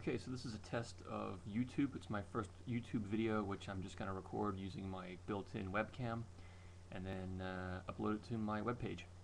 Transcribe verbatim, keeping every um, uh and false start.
Okay, so this is a test of YouTube. It's my first YouTube video, which I'm just going to record using my built-in webcam and then uh, upload it to my webpage.